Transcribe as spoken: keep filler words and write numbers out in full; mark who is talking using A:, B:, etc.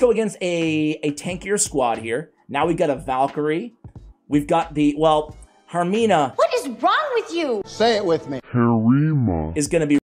A: go against a, a tankier squad here. Now we've got a Valkyrie. We've got the, well, Hermina.
B: What is wrong with you?
C: Say it with me.
D: Harima
A: Is going to be